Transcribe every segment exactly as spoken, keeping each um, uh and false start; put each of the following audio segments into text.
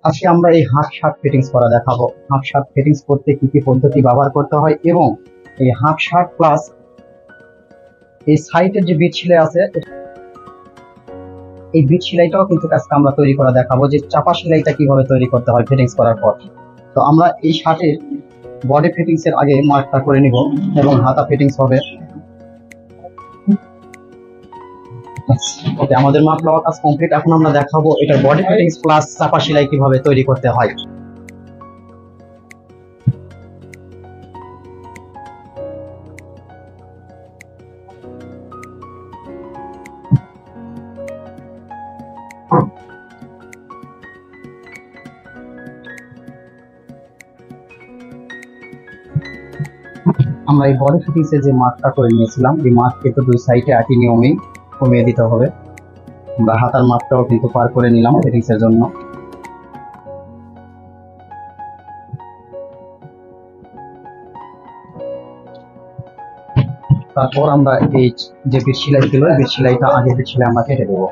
আজকে আমরা এই হাফ শার্ট ফিটিংস করা দেখাবো। হাফ শার্ট ফিটিংস করতে কি কি পদ্ধতি ব্যবহার করতে হয় এবং এই হাফ শার্ট প্লাস এই সাইডের যে বিট সেলাই আছে এই বিট সেলাইটাও কিন্তু আজকে আমরা তৈরি করা দেখাবো, যে চাপা সেলাইটা কিভাবে তৈরি করতে হয় ফিটিংস করার পর। তো আমরা এই শার্টের বডি ফিটিংস এর আগে মার্কটা করে নিব এবং হাতা ফিটিংস হবে। ওকে, আমাদের মাপ লওয়া কাজ কমপ্লিট। এখন আমরা দেখাবো এটার বডি ফিটিংস প্লাস চাপা সেলাই কিভাবে তৈরি করতে হয়। আমরা এই বডি ফিটিংস এর যে মার্কটা করে নিয়েছিলাম এই মার্ক কিন্তু দুই সাইডে একই নিয়মেই কমিয়ে দিতে হবে। আমরা হাতার মাপটাও কিন্তু পার করে নিলাম ফিটিংস এর জন্য। তারপর আমরা এই যে বিট সেলাই ছিল বিট সেলাইটা আগে বিট সেলাই আমরা কেটে দেবো।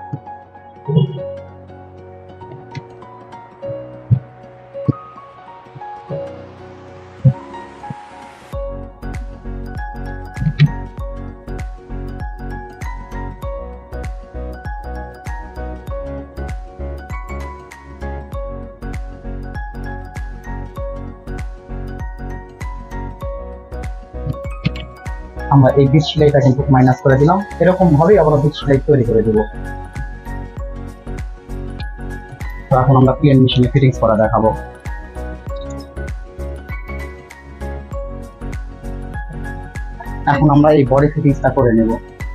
আমরা এই বিট সেলাইটা কিন্তু মাইনাস করে দিলাম। এরকম ভাবেই আমরা বিট সেলাই তৈরি করে দেব। তো এখন আমরা প্লেন মেশিনে ফিটিংস করা দেখাবো। এখন আমরা এই বডি ফিটিংসটা করে নেব।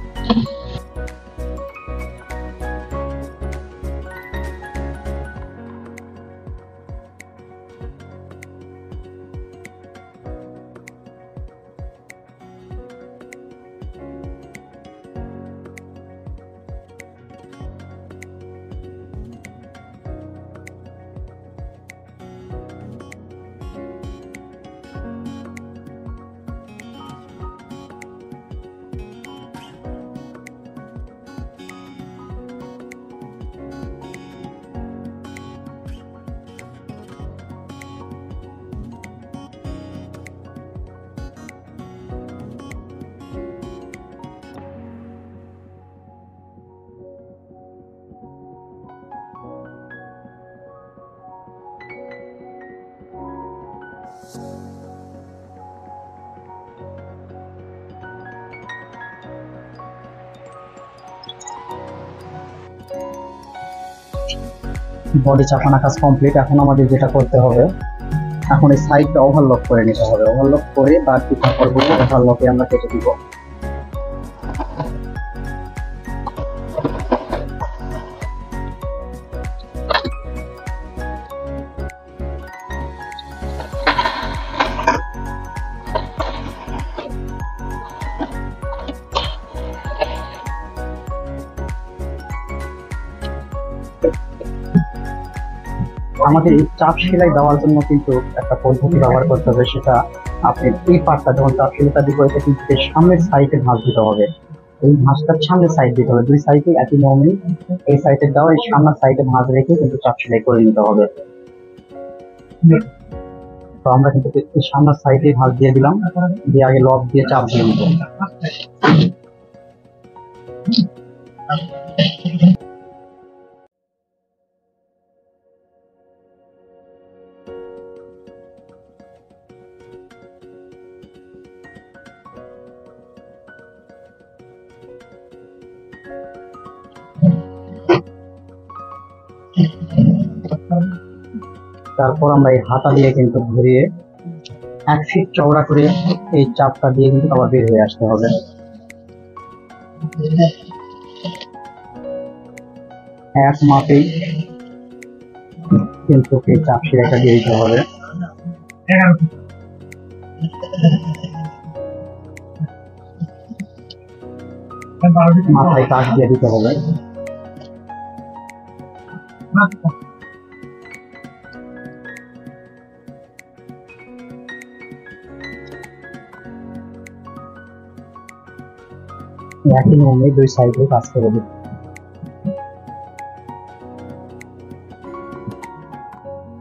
বডি চাপানো কাজ কমপ্লিট। এখন আমাদের যেটা করতে হবে, এখন এই সাইডটা ওভারলক করে নিতে হবে। ওভারলক করে বাকি কাপড়গুলো ওভারলকে আমরা কেটে দিব। আমাদের এই চাপ সেলাই দেওয়ার জন্য কিন্তু একটা পদ্ধতি ব্যবহার করতে হবে, সেটা আপনি এই পার্টটা যখন চাপ সেলাইটা দিব এটা কিন্তু সামনের সাইডে ভাঁজ দিতে হবে। এই ভাঁজটার সামনের সাইড দিতে হবে, দুই সাইডে একই নিয়মে এই সাইডে দেওয়া এই সামনের সাইডে ভাঁজ রেখে কিন্তু চাপ সেলাই করে নিতে হবে। তো আমরা কিন্তু এই সামনের সাইডে ভাঁজ দিয়ে দিলাম, দিয়ে আগে লক দিয়ে চাপ দিয়ে নিব। তারপর আমরা এই হাতা দিয়ে কিন্তু ঘুরিয়ে এক ফিট চওড়া করে এই চাপটা দিয়ে কিন্তু আবার বের হয়ে আসতে হবে। এক মাপেই কিন্তু এই চাপ সেলাইটা দিয়ে দিতে হবে। মাথায় কাজ দিয়ে দিতে হবে। একই নিয়মে দুই সাইডে কাজ করে দিই।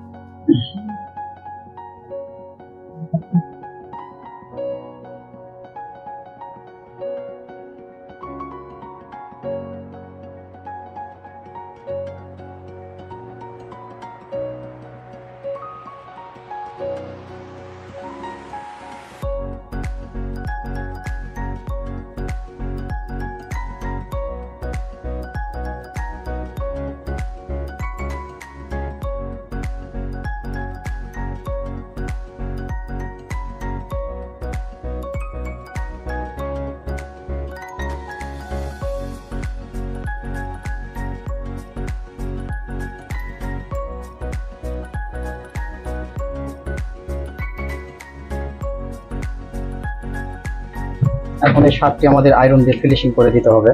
এখন এই শার্টটি আমাদের আয়রন দিয়ে ফিনিশিং করে দিতে হবে।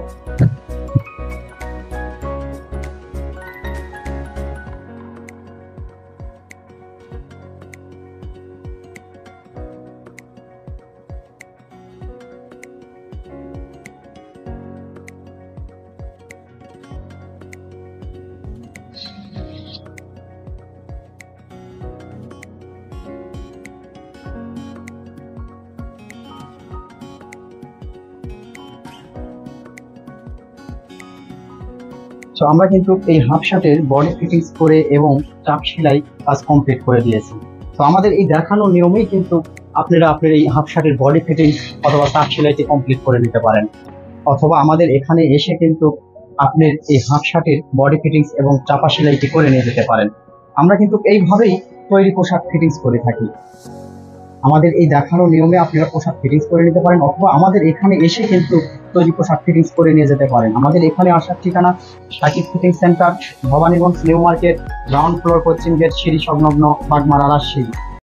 তো আমরা কিন্তু এই হাফ শার্টের বডি ফিটিংস করে এবং চাপ সেলাই কাজ কমপ্লিট করে দিয়েছি। তো আমাদের এই দেখানো নিয়মেই কিন্তু আপনারা আপনার এই হাফ শার্টের বডি ফিটিংস অথবা চাপ সেলাইটি কমপ্লিট করে নিতে পারেন, অথবা আমাদের এখানে এসে কিন্তু আপনার এই হাফ শার্টের বডি ফিটিংস এবং চাপা সেলাইটি করে নিয়ে যেতে পারেন। আমরা কিন্তু এইভাবেই তৈরি পোশাক ফিটিংস করে থাকি। আমাদের এই দেখানো নিয়মে আপনারা পোশাক ফিটিংস করে নিতে পারেন, অথবা আমাদের এখানে এসে কিন্তু তৈরি পোশাক ফিটিংস করে নিয়ে যেতে পারেন। আমাদের এখানে আসার ঠিকানা Sakib fitting centre, Bhabaniganj new market, ground floor, পশ্চিম গেট, সিঁড়ি সংলগ্ন, বাগমারা, রাজশাহী।